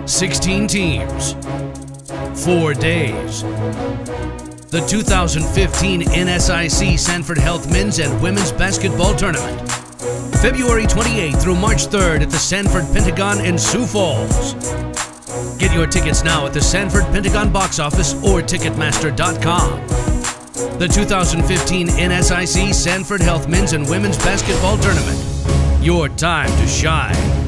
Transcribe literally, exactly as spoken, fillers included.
sixteen teams, four days. The two thousand fifteen N S I C Sanford Health Men's and Women's Basketball Tournament. February twenty-eighth through March third at the Sanford Pentagon in Sioux Falls. Get your tickets now at the Sanford Pentagon box office or Ticketmaster dot com. The two thousand fifteen N S I C Sanford Health Men's and Women's Basketball Tournament. Your time to shine.